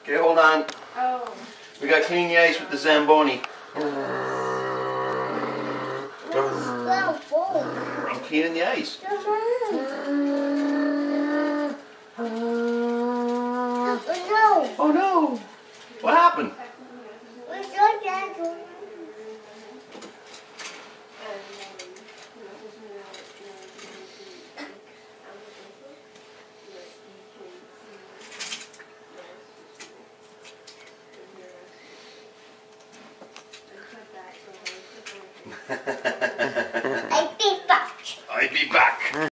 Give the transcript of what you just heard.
Okay, hold on. Oh. We got to clean the ice with the Zamboni. I'm cleaning the ice. Oh no! What happened?